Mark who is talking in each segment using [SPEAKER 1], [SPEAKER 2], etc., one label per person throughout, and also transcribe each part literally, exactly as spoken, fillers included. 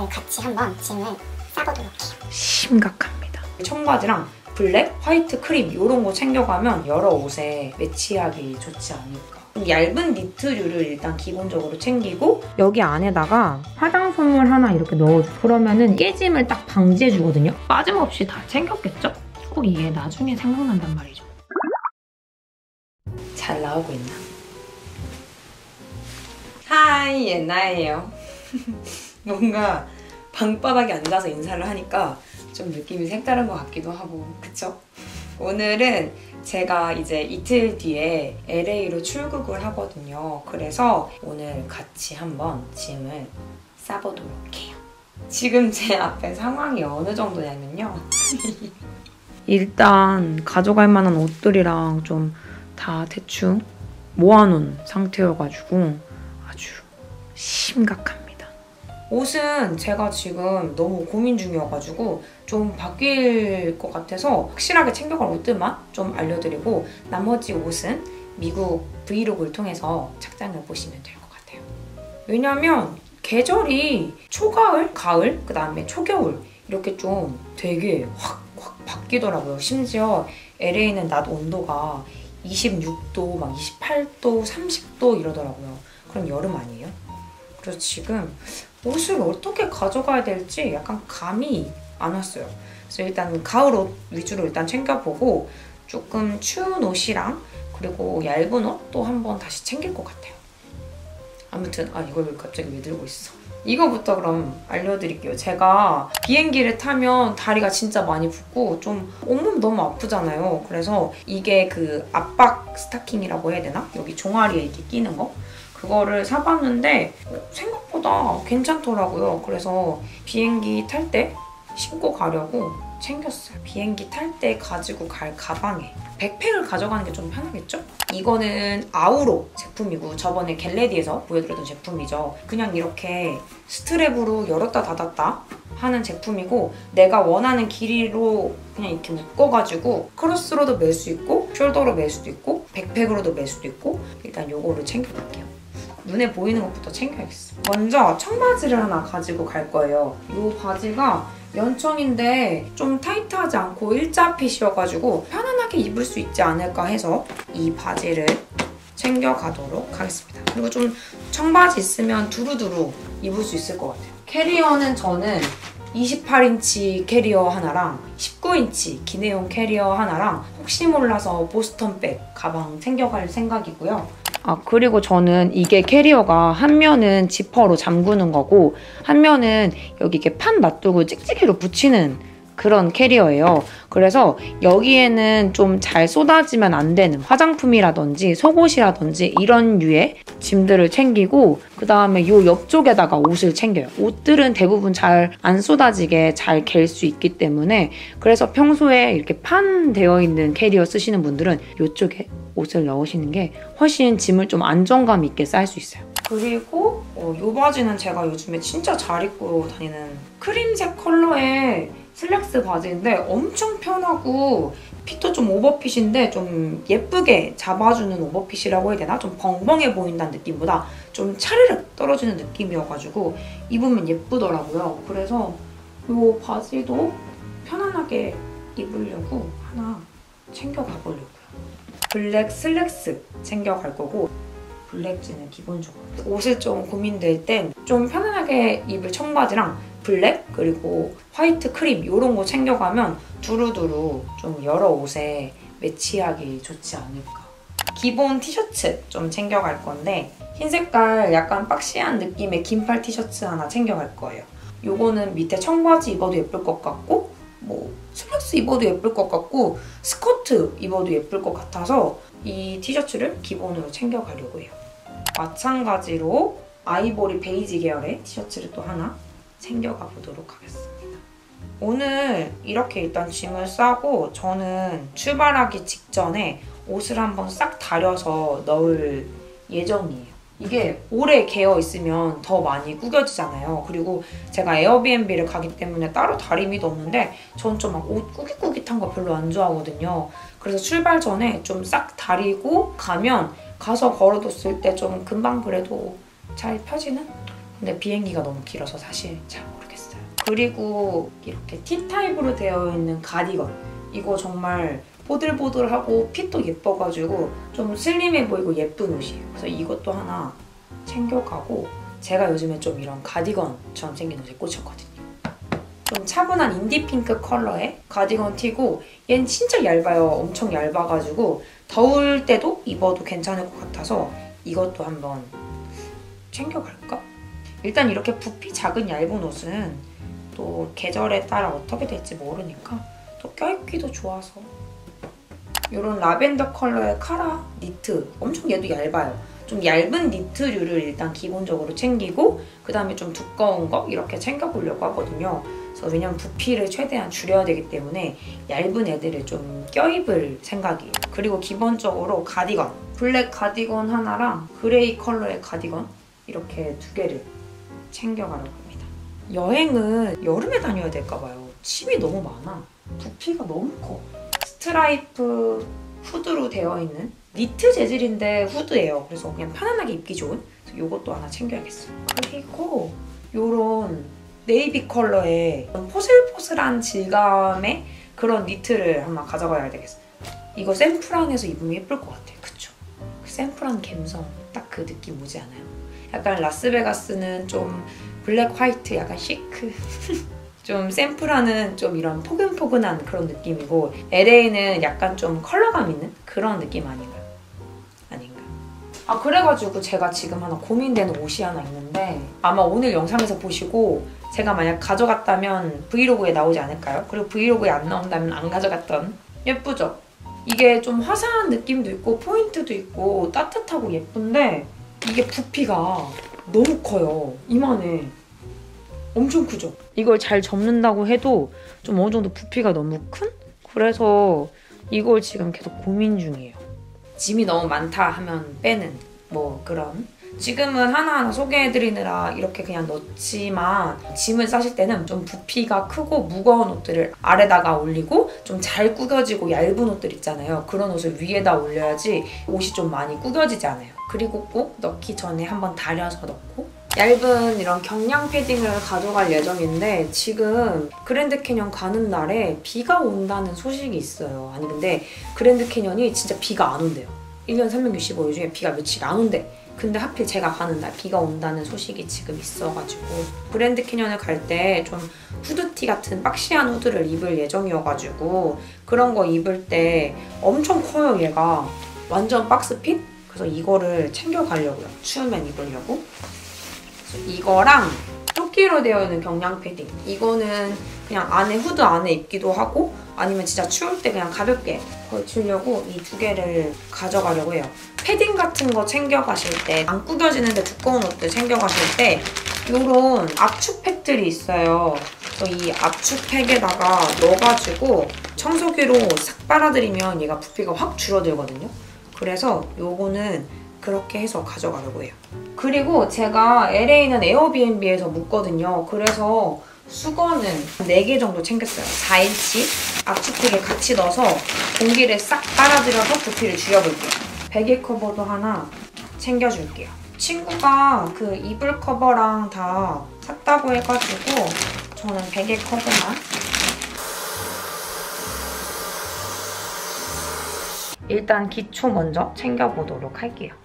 [SPEAKER 1] 오늘 같이 한번 짐을 싸보도록 해요.
[SPEAKER 2] 심각합니다. 청바지랑 블랙, 화이트 크림 이런 거 챙겨가면 여러 옷에 매치하기 좋지 않을까. 얇은 니트류를 일단 기본적으로 챙기고 여기 안에다가 화장솜을 하나 이렇게 넣어줘. 그러면은 깨짐을 딱 방지해주거든요. 빠짐없이 다 챙겼겠죠? 꼭 이게 나중에 생각난단 말이죠. 잘 나오고 있나? 하이, 예나예요. 뭔가 방바닥에 앉아서 인사를 하니까 좀 느낌이 색다른 것 같기도 하고, 그쵸? 오늘은 제가 이제 이틀 뒤에 엘에이로 출국을 하거든요. 그래서 오늘 같이 한번 짐을 싸보도록 해요. 지금 제 앞에 상황이 어느 정도냐면요. 일단 가져갈 만한 옷들이랑 좀 다 대충 모아놓은 상태여가지고 아주 심각합니다. 옷은 제가 지금 너무 고민 중이어가지고 좀 바뀔 것 같아서 확실하게 챙겨갈 옷들만 좀 알려드리고 나머지 옷은 미국 브이로그를 통해서 착장을 보시면 될 것 같아요. 왜냐면 계절이 초가을, 가을, 그 다음에 초겨울 이렇게 좀 되게 확, 확 바뀌더라고요. 심지어 엘에이는 낮 온도가 이십육 도, 막 이십팔 도, 삼십 도 이러더라고요. 그럼 여름 아니에요? 그래서 지금 옷을 어떻게 가져가야 될지 약간 감이 안 왔어요. 그래서 일단 가을 옷 위주로 일단 챙겨보고 조금 추운 옷이랑 그리고 얇은 옷도 한번 다시 챙길 것 같아요. 아무튼 아 이걸 갑자기 왜 들고 있어? 이거부터 그럼 알려드릴게요. 제가 비행기를 타면 다리가 진짜 많이 붓고 좀 온몸 너무 아프잖아요. 그래서 이게 그 압박 스타킹이라고 해야 되나? 여기 종아리에 이렇게 끼는 거? 그거를 사봤는데 생각보다 괜찮더라고요. 그래서 비행기 탈 때 신고 가려고 챙겼어요. 비행기 탈 때 가지고 갈 가방에 백팩을 가져가는 게 좀 편하겠죠? 이거는 아우로 제품이고 저번에 겟레디에서 보여드렸던 제품이죠. 그냥 이렇게 스트랩으로 열었다 닫았다 하는 제품이고 내가 원하는 길이로 그냥 이렇게 묶어가지고 크로스로도 멜 수 있고 숄더로 멜 수도 있고 백팩으로도 멜 수도 있고 일단 요거를 챙겨갈게요. 눈에 보이는 것부터 챙겨야겠어. 먼저 청바지를 하나 가지고 갈 거예요. 이 바지가 연청인데 좀 타이트하지 않고 일자 핏이어가지고 편안하게 입을 수 있지 않을까 해서 이 바지를 챙겨가도록 하겠습니다. 그리고 좀 청바지 있으면 두루두루 입을 수 있을 것 같아요. 캐리어는 저는 이십팔 인치 캐리어 하나랑 십구 인치 기내용 캐리어 하나랑 혹시 몰라서 보스턴백 가방 챙겨갈 생각이고요. 아 그리고 저는 이게 캐리어가 한 면은 지퍼로 잠그는 거고 한 면은 여기 이렇게 판 놔두고 찍찍이로 붙이는 그런 캐리어예요. 그래서 여기에는 좀 잘 쏟아지면 안 되는 화장품이라든지 속옷이라든지 이런 류의 짐들을 챙기고 그 다음에 이 옆쪽에다가 옷을 챙겨요. 옷들은 대부분 잘 안 쏟아지게 잘 갤 수 있기 때문에 그래서 평소에 이렇게 판 되어 있는 캐리어 쓰시는 분들은 이쪽에 옷을 넣으시는 게 훨씬 짐을 좀 안정감 있게 쌀 수 있어요. 그리고 어, 이 바지는 제가 요즘에 진짜 잘 입고 다니는 크림색 컬러의 슬랙스 바지인데 엄청 편하고 핏도 좀 오버핏인데 좀 예쁘게 잡아주는 오버핏이라고 해야 되나? 좀 벙벙해 보인다는 느낌보다 좀 차르륵 떨어지는 느낌이어가지고 입으면 예쁘더라고요. 그래서 이 바지도 편안하게 입으려고 하나 챙겨가 보려고요. 블랙 슬랙스 챙겨갈 거고 블랙지는 기본적으로 옷을 좀 고민될 땐 좀 편안하게 입을 청바지랑 블랙 그리고 화이트 크림 이런 거 챙겨가면 두루두루 좀 여러 옷에 매치하기 좋지 않을까. 기본 티셔츠 좀 챙겨갈 건데 흰 색깔 약간 박시한 느낌의 긴팔 티셔츠 하나 챙겨갈 거예요. 요거는 밑에 청바지 입어도 예쁠 것 같고 뭐 슬랙스 입어도 예쁠 것 같고 스커트 입어도 예쁠 것 같아서 이 티셔츠를 기본으로 챙겨가려고 해요. 마찬가지로 아이보리 베이지 계열의 티셔츠를 또 하나 챙겨가 보도록 하겠습니다. 오늘 이렇게 일단 짐을 싸고 저는 출발하기 직전에 옷을 한번 싹 다려서 넣을 예정이에요. 이게 오래 개어 있으면 더 많이 구겨지잖아요. 그리고 제가 에어비앤비를 가기 때문에 따로 다리미도 없는데 전 좀 막 옷 꾸깃꾸깃한 거 별로 안 좋아하거든요. 그래서 출발 전에 좀 싹 다리고 가면 가서 걸어뒀을 때 좀 금방 그래도 잘 펴지는 근데 비행기가 너무 길어서 사실 잘 모르겠어요. 그리고 이렇게 T타입으로 되어 있는 가디건. 이거 정말 보들보들하고 핏도 예뻐가지고 좀 슬림해 보이고 예쁜 옷이에요. 그래서 이것도 하나 챙겨가고 제가 요즘에 좀 이런 가디건처럼 생긴 옷에 꽂혔거든요. 좀 차분한 인디핑크 컬러의 가디건 티고 얘는 진짜 얇아요. 엄청 얇아가지고 더울 때도 입어도 괜찮을 것 같아서 이것도 한번 챙겨갈까? 일단 이렇게 부피 작은 얇은 옷은 또 계절에 따라 어떻게 될지 모르니까 또 껴입기도 좋아서 이런 라벤더 컬러의 카라 니트 엄청 얘도 얇아요. 좀 얇은 니트류를 일단 기본적으로 챙기고 그 다음에 좀 두꺼운 거 이렇게 챙겨보려고 하거든요. 그래서 왜냐면 부피를 최대한 줄여야 되기 때문에 얇은 애들을 좀 껴입을 생각이에요. 그리고 기본적으로 가디건, 블랙 가디건 하나랑 그레이 컬러의 가디건 이렇게 두 개를 챙겨가려고 합니다. 여행은 여름에 다녀야 될까 봐요. 짐이 너무 많아. 부피가 너무 커. 스트라이프 후드로 되어 있는 니트 재질인데 후드예요. 그래서 그냥 편안하게 입기 좋은 그래서 이것도 하나 챙겨야겠어요. 그리고 이런 네이비 컬러의 포슬포슬한 질감의 그런 니트를 하나 가져가야 되겠어요. 이거 샘플안에서 입으면 예쁠 것 같아요. 그쵸? 그 샘플안 감성 딱 그 느낌 오지 않아요? 약간 라스베가스는 좀 블랙 화이트 약간 시크 좀 샘플하는 좀 이런 포근포근한 그런 느낌이고 엘에이는 약간 좀 컬러감 있는 그런 느낌 아닌가요? 아닌가요? 아 그래가지고 제가 지금 하나 고민되는 옷이 하나 있는데 아마 오늘 영상에서 보시고 제가 만약 가져갔다면 브이로그에 나오지 않을까요? 그리고 브이로그에 안 나온다면 안 가져갔던 예쁘죠? 이게 좀 화사한 느낌도 있고 포인트도 있고 따뜻하고 예쁜데 이게 부피가 너무 커요. 이만해. 엄청 크죠? 이걸 잘 접는다고 해도 좀 어느 정도 부피가 너무 큰? 그래서 이걸 지금 계속 고민 중이에요. 짐이 너무 많다 하면 빼는 뭐 그런 지금은 하나하나 소개해드리느라 이렇게 그냥 넣지만 짐을 싸실 때는 좀 부피가 크고 무거운 옷들을 아래다가 올리고 좀 잘 구겨지고 얇은 옷들 있잖아요. 그런 옷을 위에다 올려야지 옷이 좀 많이 구겨지지 않아요. 그리고 꼭 넣기 전에 한번 다려서 넣고 얇은 이런 경량 패딩을 가져갈 예정인데 지금 그랜드 캐년 가는 날에 비가 온다는 소식이 있어요. 아니 근데 그랜드 캐년이 진짜 비가 안 온대요. 일 년 삼백육십오 일 중에 비가 며칠 안 온대. 근데 하필 제가 가는 날 비가 온다는 소식이 지금 있어가지고 그랜드 캐년을 갈 때 좀 후드티 같은 박시한 후드를 입을 예정이어가지고 그런 거 입을 때 엄청 커요 얘가. 완전 박스핏? 그래서 이거를 챙겨가려고요. 추우면 입으려고. 그래서 이거랑 조끼로 되어 있는 경량 패딩. 이거는 그냥 안에 후드 안에 입기도 하고 아니면 진짜 추울 때 그냥 가볍게 걸치려고 이 두 개를 가져가려고 해요. 패딩 같은 거 챙겨가실 때 안 구겨지는데 두꺼운 옷들 챙겨가실 때 이런 압축팩들이 있어요. 그래서 이 압축팩에다가 넣어가지고 청소기로 싹 빨아들이면 얘가 부피가 확 줄어들거든요. 그래서 요거는 그렇게 해서 가져가려고 해요. 그리고 제가 엘에이는 에어비앤비에서 묵거든요. 그래서 수건은 네 개 정도 챙겼어요. 사 인치 압축팩에 같이 넣어서 공기를 싹 빨아들여서 부피를 줄여볼게요. 베개 커버도 하나 챙겨줄게요. 친구가 그 이불 커버랑 다 샀다고 해가지고 저는 베개 커버만 일단 기초 먼저 챙겨보도록 할게요.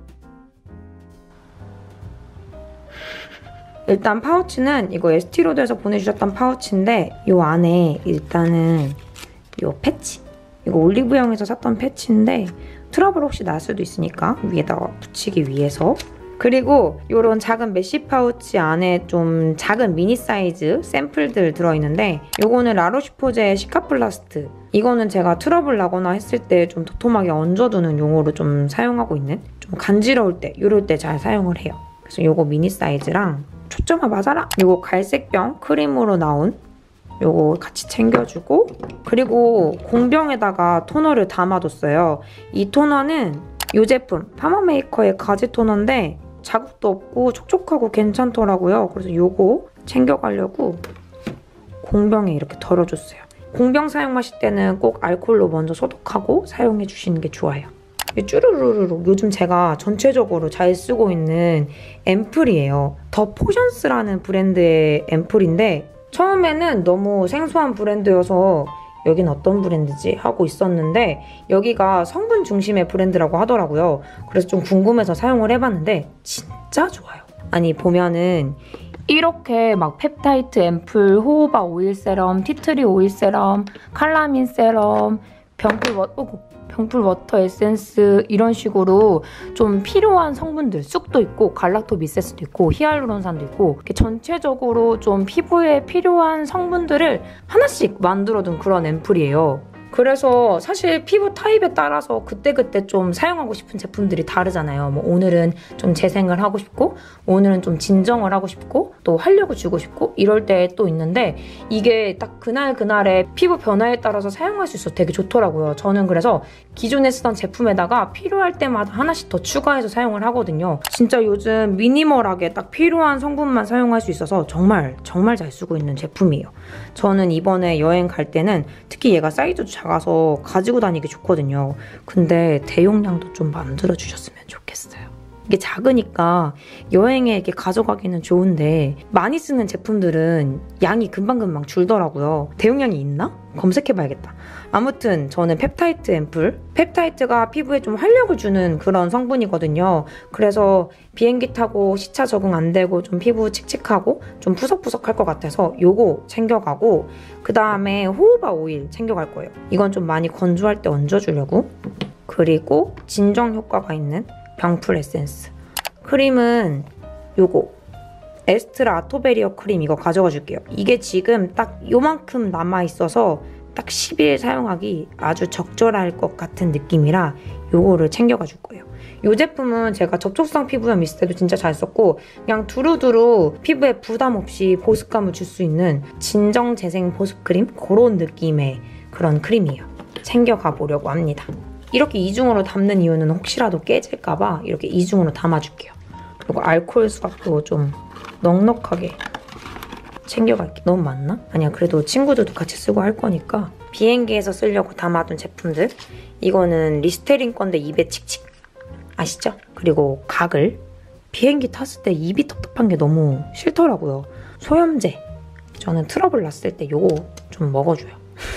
[SPEAKER 2] 일단 파우치는 이거 에스티로드에서 보내주셨던 파우치인데 이 안에 일단은 이 패치 이거 올리브영에서 샀던 패치인데 트러블 혹시 날 수도 있으니까 위에다가 붙이기 위해서 그리고 이런 작은 메쉬 파우치 안에 좀 작은 미니 사이즈 샘플들 들어있는데 이거는 라로시포제의 시카플라스트 이거는 제가 트러블 나거나 했을 때 좀 도톰하게 얹어두는 용어로 좀 사용하고 있는 좀 간지러울 때 이럴 때 잘 사용을 해요. 그래서 이거 미니 사이즈랑 초점아 맞아라! 이거 갈색병 크림으로 나온 요거 같이 챙겨주고 그리고 공병에다가 토너를 담아뒀어요. 이 토너는 이 제품 파마메이커의 가지 토너인데 자국도 없고 촉촉하고 괜찮더라고요. 그래서 요거 챙겨가려고 공병에 이렇게 덜어줬어요. 공병 사용하실 때는 꼭 알콜로 먼저 소독하고 사용해주시는 게 좋아요. 쭈루루루루 요즘 제가 전체적으로 잘 쓰고 있는 앰플이에요. 더 포션스라는 브랜드의 앰플인데 처음에는 너무 생소한 브랜드여서 여긴 어떤 브랜드지? 하고 있었는데 여기가 성분 중심의 브랜드라고 하더라고요. 그래서 좀 궁금해서 사용을 해봤는데 진짜 좋아요. 아니 보면은 이렇게 막 펩타이트 앰플, 호호바 오일 세럼, 티트리 오일 세럼, 칼라민 세럼, 병풀 워터, 병풀 워터 에센스 이런 식으로 좀 필요한 성분들 쑥도 있고 갈락토비세스도 있고 히알루론산도 있고 이렇게 전체적으로 좀 피부에 필요한 성분들을 하나씩 만들어둔 그런 앰플이에요. 그래서 사실 피부 타입에 따라서 그때그때 좀 사용하고 싶은 제품들이 다르잖아요. 뭐 오늘은 좀 재생을 하고 싶고 오늘은 좀 진정을 하고 싶고 또 활력을 주고 싶고 이럴 때 또 있는데 이게 딱 그날 그날의 피부 변화에 따라서 사용할 수 있어서 되게 좋더라고요. 저는 그래서 기존에 쓰던 제품에다가 필요할 때마다 하나씩 더 추가해서 사용을 하거든요. 진짜 요즘 미니멀하게 딱 필요한 성분만 사용할 수 있어서 정말 정말 잘 쓰고 있는 제품이에요. 저는 이번에 여행 갈 때는 특히 얘가 사이즈도 작아서 가지고 다니기 좋거든요. 근데 대용량도 좀 만들어주셨으면 좋겠어요. 이게 작으니까 여행에 이렇게 가져가기는 좋은데 많이 쓰는 제품들은 양이 금방금방 줄더라고요. 대용량이 있나? 검색해봐야겠다. 아무튼 저는 펩타이트 앰플. 펩타이트가 피부에 좀 활력을 주는 그런 성분이거든요. 그래서 비행기 타고 시차 적응 안 되고 좀 피부 칙칙하고 좀 푸석푸석할 것 같아서 요거 챙겨가고 그 다음에 호호바 오일 챙겨갈 거예요. 이건 좀 많이 건조할 때 얹어주려고. 그리고 진정 효과가 있는 병풀 에센스. 크림은 요거 에스트라 아토베리어 크림 이거 가져가 줄게요. 이게 지금 딱 요만큼 남아있어서 딱 십 일 사용하기 아주 적절할 것 같은 느낌이라 요거를 챙겨가 줄 거예요. 이 제품은 제가 접촉성 피부염 있을 때도 진짜 잘 썼고 그냥 두루두루 피부에 부담 없이 보습감을 줄 수 있는 진정 재생 보습 크림 그런 느낌의 그런 크림이에요. 챙겨가 보려고 합니다. 이렇게 이중으로 담는 이유는 혹시라도 깨질까봐 이렇게 이중으로 담아줄게요. 그리고 알코올 수압도 좀 넉넉하게 챙겨갈게. 너무 많나? 아니야, 그래도 친구들도 같이 쓰고 할 거니까. 비행기에서 쓰려고 담아둔 제품들. 이거는 리스테린 건데 입에 칙칙. 아시죠? 그리고 가글. 비행기 탔을 때 입이 텁텁한 게 너무 싫더라고요. 소염제. 저는 트러블 났을 때 요거 좀 먹어줘요.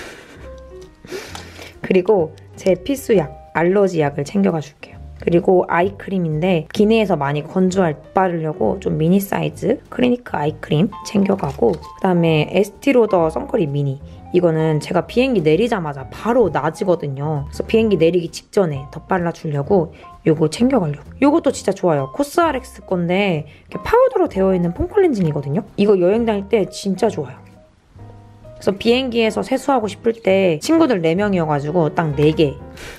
[SPEAKER 2] 그리고 제 필수약, 알러지 약을 챙겨가 줄게요. 그리고 아이크림인데 기내에서 많이 건조할 때 바르려고 좀 미니 사이즈 클리니크 아이크림 챙겨가고 그 다음에 에스티로더 선크림 미니. 이거는 제가 비행기 내리자마자 바로 낮이거든요. 그래서 비행기 내리기 직전에 덧발라주려고 요거 챙겨가려고. 요것도 진짜 좋아요. 코스알엑스 건데 이렇게 파우더로 되어 있는 폼 클렌징이거든요. 이거 여행 다닐 때 진짜 좋아요. 그래서 비행기에서 세수하고 싶을 때 친구들 네 명이어가지고 딱 네 개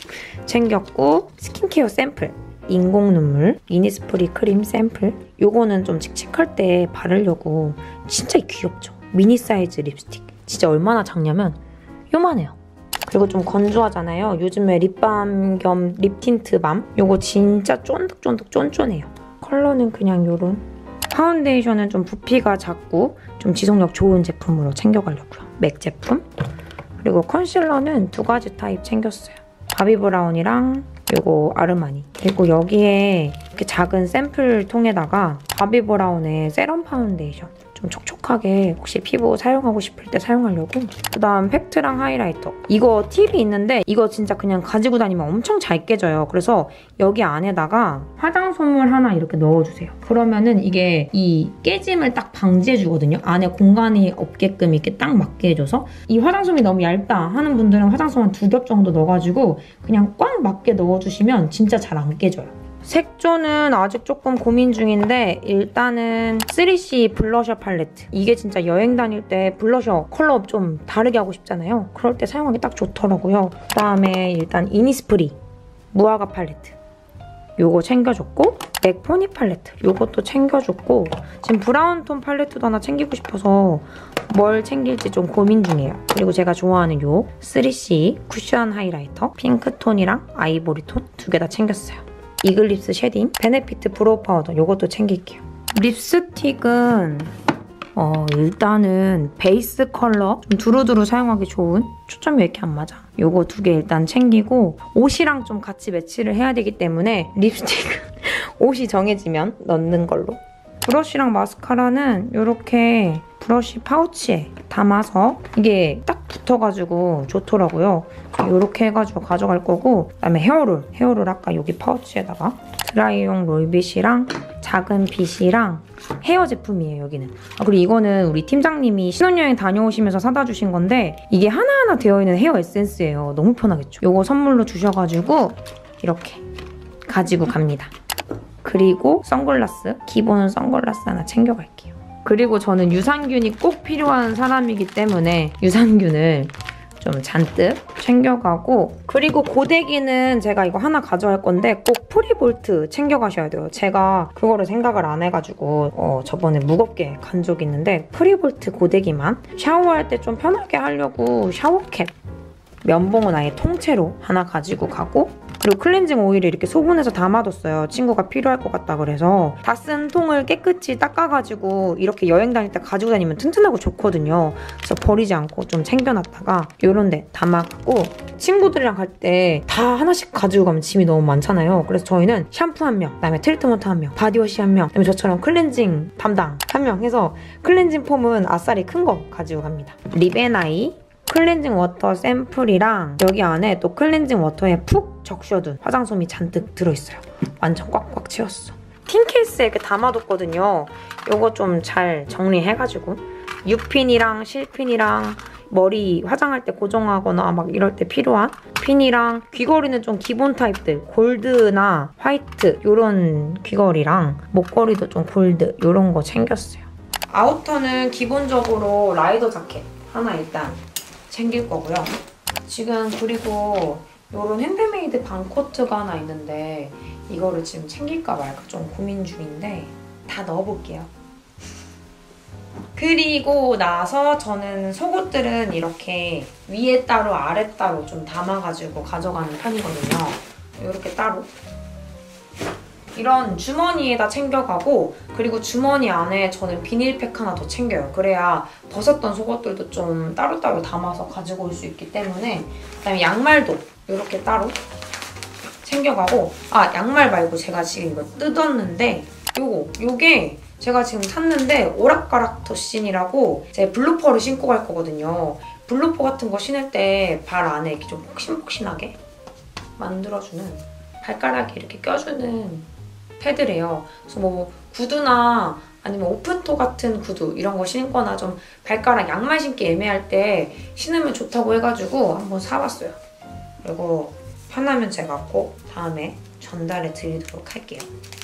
[SPEAKER 2] 챙겼고 스킨케어 샘플, 인공 눈물, 이니스프리 크림 샘플. 요거는 좀 칙칙할 때 바르려고. 진짜 귀엽죠? 미니 사이즈 립스틱. 진짜 얼마나 작냐면 요만해요. 그리고 좀 건조하잖아요. 요즘에 립밤 겸 립틴트 밤. 요거 진짜 쫀득쫀득 쫀쫀해요. 컬러는 그냥 요런. 파운데이션은 좀 부피가 작고 좀 지속력 좋은 제품으로 챙겨가려고요. 맥 제품. 그리고 컨실러는 두 가지 타입 챙겼어요. 바비브라운이랑 요거 아르마니. 그리고 여기에 이렇게 작은 샘플 통에다가 바비브라운의 세럼 파운데이션. 좀 촉촉하게 혹시 피부 사용하고 싶을 때 사용하려고. 그 다음 팩트랑 하이라이터. 이거 팁이 있는데 이거 진짜 그냥 가지고 다니면 엄청 잘 깨져요. 그래서 여기 안에다가 화장솜을 하나 이렇게 넣어주세요. 그러면은 이게 이 깨짐을 딱 방지해주거든요. 안에 공간이 없게끔 이렇게 딱 맞게 해줘서. 이 화장솜이 너무 얇다 하는 분들은 화장솜 한 두 겹 정도 넣어가지고 그냥 꽉 맞게 넣어주시면 진짜 잘 안 깨져요. 색조는 아직 조금 고민 중인데 일단은 쓰리씨 블러셔 팔레트. 이게 진짜 여행 다닐 때 블러셔 컬러 좀 다르게 하고 싶잖아요. 그럴 때 사용하기 딱 좋더라고요. 그다음에 일단 이니스프리 무화과 팔레트. 요거 챙겨줬고 맥 포니 팔레트. 요것도 챙겨줬고 지금 브라운 톤 팔레트도 하나 챙기고 싶어서 뭘 챙길지 좀 고민 중이에요. 그리고 제가 좋아하는 요 쓰리씨 쿠션 하이라이터 핑크톤이랑 아이보리톤 두 개 다 챙겼어요. 이글립스 쉐딩, 베네피트 브로우 파우더 요것도 챙길게요. 립스틱은 어, 일단은 베이스 컬러 좀 두루두루 사용하기 좋은 초점이 왜 이렇게 안 맞아? 요거 두 개 일단 챙기고 옷이랑 좀 같이 매치를 해야 되기 때문에 립스틱은 옷이 정해지면 넣는 걸로. 브러쉬랑 마스카라는 이렇게 브러쉬 파우치에 담아서 이게 딱 붙어가지고 좋더라고요. 이렇게 해가지고 가져갈 거고, 그다음에 헤어롤. 헤어롤 아까 여기 파우치에다가 드라이용 롤빗이랑 작은 빗이랑 헤어 제품이에요, 여기는. 아, 그리고 이거는 우리 팀장님이 신혼여행 다녀오시면서 사다 주신 건데 이게 하나하나 되어있는 헤어 에센스예요. 너무 편하겠죠? 이거 선물로 주셔가지고 이렇게 가지고 갑니다. 그리고 선글라스. 기본은 선글라스 하나 챙겨갈게요. 그리고 저는 유산균이 꼭 필요한 사람이기 때문에 유산균을 좀 잔뜩 챙겨가고, 그리고 고데기는 제가 이거 하나 가져갈 건데 꼭 프리볼트 챙겨가셔야 돼요. 제가 그거를 생각을 안 해가지고 어, 저번에 무겁게 간 적이 있는데 프리볼트 고데기만 샤워할 때 좀 편하게 하려고 샤워캡 면봉은 아예 통째로 하나 가지고 가고, 그리고 클렌징 오일을 이렇게 소분해서 담아뒀어요. 친구가 필요할 것 같다 그래서. 다 쓴 통을 깨끗이 닦아가지고 이렇게 여행 다닐 때 가지고 다니면 튼튼하고 좋거든요. 그래서 버리지 않고 좀 챙겨놨다가 이런 데 담아가고, 친구들이랑 갈 때 다 하나씩 가지고 가면 짐이 너무 많잖아요. 그래서 저희는 샴푸 한 명, 그다음에 트리트먼트 한 명, 바디워시 한 명, 그다음에 저처럼 클렌징 담당 한 명 해서 클렌징 폼은 아싸리 큰 거 가지고 갑니다. 립앤아이 클렌징 워터 샘플이랑 여기 안에 또 클렌징 워터에 푹 적셔둔 화장솜이 잔뜩 들어있어요. 완전 꽉꽉 채웠어. 틴 케이스에 이렇게 담아뒀거든요. 요거 좀 잘 정리해가지고 U핀이랑 실핀이랑 머리 화장할 때 고정하거나 막 이럴 때 필요한 핀이랑, 귀걸이는 좀 기본 타입들 골드나 화이트 요런 귀걸이랑 목걸이도 좀 골드 요런 거 챙겼어요. 아우터는 기본적으로 라이더 자켓 하나 일단 챙길 거고요. 지금 그리고 요런 핸드메이드 반코트가 하나 있는데 이거를 지금 챙길까 말까 좀 고민 중인데 다 넣어볼게요. 그리고 나서 저는 속옷들은 이렇게 위에 따로 아래 따로 좀 담아가지고 가져가는 편이거든요. 이렇게 따로 이런 주머니에다 챙겨가고, 그리고 주머니 안에 저는 비닐팩 하나 더 챙겨요. 그래야 벗었던 속옷들도 좀 따로따로 담아서 가지고 올 수 있기 때문에. 그다음에 양말도 이렇게 따로 챙겨가고, 아 양말 말고 제가 지금 이거 뜯었는데 요거 요게 제가 지금 샀는데 오락가락 더신이라고 제 블루퍼를 신고 갈 거거든요. 블루퍼 같은 거 신을 때 발 안에 이렇게 좀 폭신폭신하게 만들어주는, 발가락에 이렇게 껴주는 패드래요. 그래서 뭐 구두나 아니면 오픈토 같은 구두 이런 거 신거나 좀 발가락 양말 신기 애매할 때 신으면 좋다고 해가지고 한번 사봤어요. 그리고 편하면 제가 꼭 다음에 전달해 드리도록 할게요.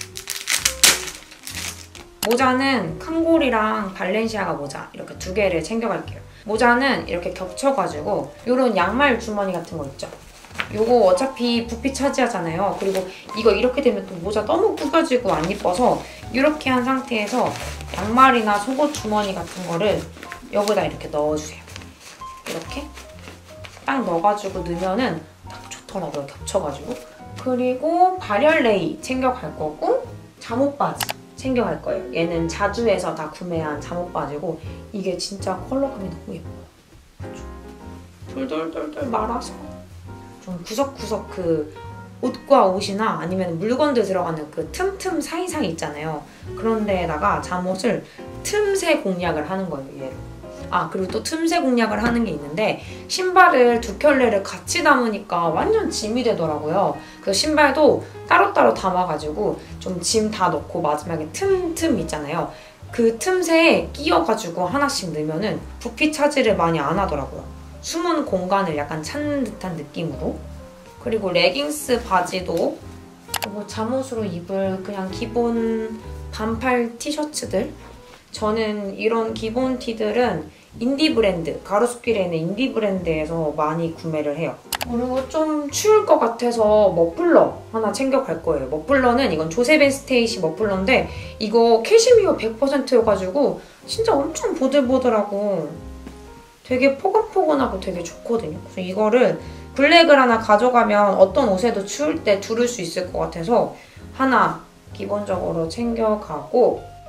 [SPEAKER 2] 모자는 칸골이랑 발렌시아가 모자 이렇게 두 개를 챙겨갈게요. 모자는 이렇게 겹쳐가지고 이런 양말 주머니 같은 거 있죠? 요거 어차피 부피 차지하잖아요. 그리고 이거 이렇게 되면 또 모자 너무 구겨지고 안 이뻐서 이렇게 한 상태에서 양말이나 속옷 주머니 같은 거를 여기다 이렇게 넣어주세요. 이렇게 딱 넣어가지고 넣으면은 딱 좋더라고요, 겹쳐가지고. 그리고 발열 레이 챙겨갈 거고, 잠옷 바지 챙겨갈 거예요. 얘는 자주에서 다 구매한 잠옷 바지고 이게 진짜 컬러감이 너무 예뻐요. 그렇죠? 돌돌돌돌 말아서 좀 구석구석 그 옷과 옷이나 아니면 물건들 들어가는 그 틈틈 사이사이 있잖아요. 그런 데에다가 잠옷을 틈새 공략을 하는 거예요, 얘를. 아, 그리고 또 틈새 공략을 하는 게 있는데 신발을 두 켤레를 같이 담으니까 완전 짐이 되더라고요. 그래서 신발도 따로따로 담아가지고 좀 짐 다 넣고 마지막에 틈틈 있잖아요. 그 틈새에 끼워가지고 하나씩 넣으면은 부피 차지를 많이 안 하더라고요. 숨은 공간을 약간 찾는 듯한 느낌으로. 그리고 레깅스 바지도 뭐 잠옷으로 입을 그냥 기본 반팔 티셔츠들. 저는 이런 기본 티들은 인디 브랜드, 가로수길에 있는 인디 브랜드에서 많이 구매를 해요. 그리고 좀 추울 것 같아서 머플러 하나 챙겨갈 거예요. 머플러는 이건 조세벤 스테이시 머플러인데 이거 캐시미어 백 퍼센트여가지고 진짜 엄청 보들보들하고 되게 포근포근하고 되게 좋거든요. 그래서 이거를 블랙을 하나 가져가면 어떤 옷에도 추울 때 두를 수 있을 것 같아서 하나 기본적으로 챙겨가고,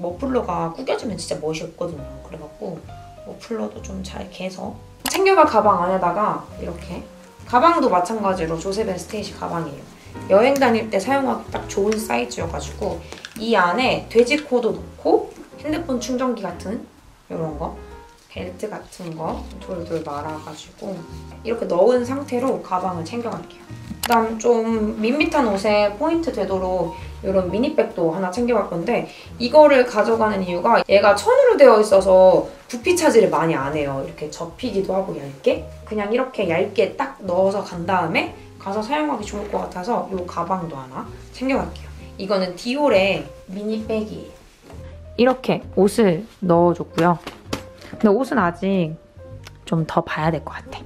[SPEAKER 2] 머플러가 구겨지면 진짜 멋이 없거든요. 그래갖고 머플러도 좀 잘 개서 챙겨갈 가방 안에다가 이렇게 가방도 마찬가지로 조셉 앤 스테이시 가방이에요. 여행 다닐 때 사용하기 딱 좋은 사이즈여가지고 이 안에 돼지코도 넣고 핸드폰 충전기 같은 이런 거 벨트 같은 거 돌돌 말아가지고 이렇게 넣은 상태로 가방을 챙겨갈게요. 그다음 좀 밋밋한 옷에 포인트 되도록 이런 미니백도 하나 챙겨갈 건데 이거를 가져가는 이유가 얘가 천으로 되어 있어서 부피 차지를 많이 안 해요. 이렇게 접히기도 하고 얇게 그냥 이렇게 얇게 딱 넣어서 간 다음에 가서 사용하기 좋을 것 같아서 이 가방도 하나 챙겨갈게요. 이거는 디올의 미니백이에요. 이렇게 옷을 넣어줬고요. 근데 옷은 아직 좀 더 봐야 될 것 같아.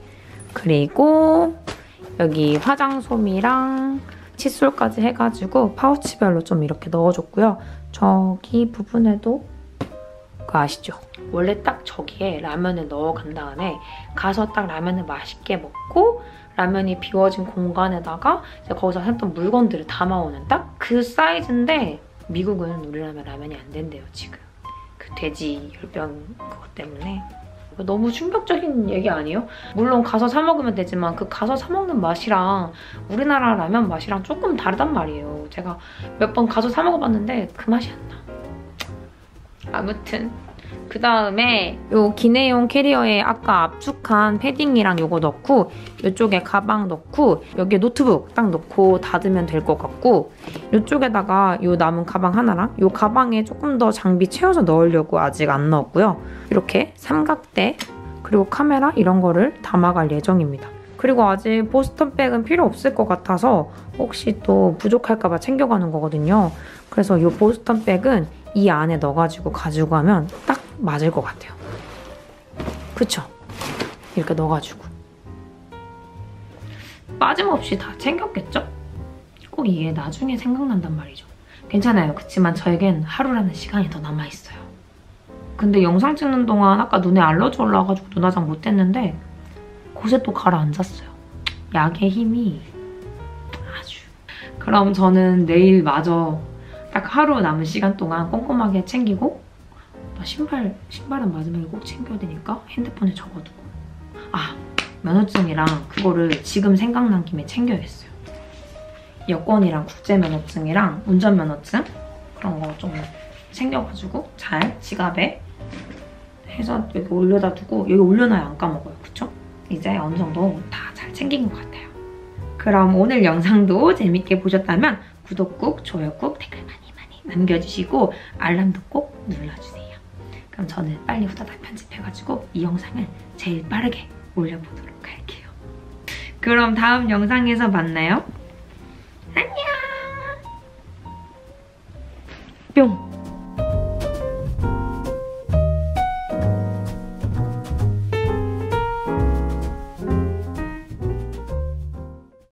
[SPEAKER 2] 그리고 여기 화장솜이랑 칫솔까지 해가지고 파우치별로 좀 이렇게 넣어줬고요. 저기 부분에도 그거 아시죠? 원래 딱 저기에 라면을 넣어간 다음에 가서 딱 라면을 맛있게 먹고 라면이 비워진 공간에다가 이제 거기서 했던 물건들을 담아오는 딱 그 사이즈인데 미국은 우리라면 라면이 안 된대요, 지금. 그 돼지 열병 그것 때문에. 너무 충격적인 얘기 아니에요? 물론 가서 사 먹으면 되지만 그 가서 사 먹는 맛이랑 우리나라 라면 맛이랑 조금 다르단 말이에요. 제가 몇 번 가서 사 먹어봤는데 그 맛이 안 나. 아무튼 그 다음에 요 기내용 캐리어에 아까 압축한 패딩이랑 요거 넣고 이쪽에 가방 넣고 여기에 노트북 딱 넣고 닫으면 될 것 같고 이쪽에다가 요 남은 가방 하나랑 요 가방에 조금 더 장비 채워서 넣으려고 아직 안 넣었고요. 이렇게 삼각대 그리고 카메라 이런 거를 담아갈 예정입니다. 그리고 아직 보스턴백은 필요 없을 것 같아서 혹시 또 부족할까 봐 챙겨가는 거거든요. 그래서 이 보스턴백은 이 안에 넣어가지고 가지고 가면 딱 맞을 것 같아요. 그쵸? 이렇게 넣어가지고 빠짐없이 다 챙겼겠죠? 꼭 이게 나중에 생각난단 말이죠. 괜찮아요. 그치만 저에겐 하루라는 시간이 더 남아있어요. 근데 영상 찍는 동안 아까 눈에 알러지 올라와가지고 눈화장 못했는데 곳에 또 가라앉았어요. 약의 힘이 아주. 그럼 저는 내일 마저 딱 하루 남은 시간 동안 꼼꼼하게 챙기고 나 신발, 신발은 마지막에 꼭 챙겨야 되니까 핸드폰에 적어두고 아, 면허증이랑 그거를 지금 생각난 김에 챙겨야겠어요. 여권이랑 국제면허증이랑 운전면허증 그런 거 좀 챙겨가지고 잘 지갑에 해서 여기 올려다 두고 여기 올려놔야 안 까먹어요. 그쵸? 이제 어느 정도 다 잘 챙긴 것 같아요. 그럼 오늘 영상도 재밌게 보셨다면 구독 꾹, 좋아요 꾹, 댓글 많이 많이 남겨주시고 알람도 꼭 눌러주세요. 그럼 저는 빨리 후다닥 편집해가지고 이 영상을 제일 빠르게 올려보도록 할게요. 그럼 다음 영상에서 만나요. 안녕!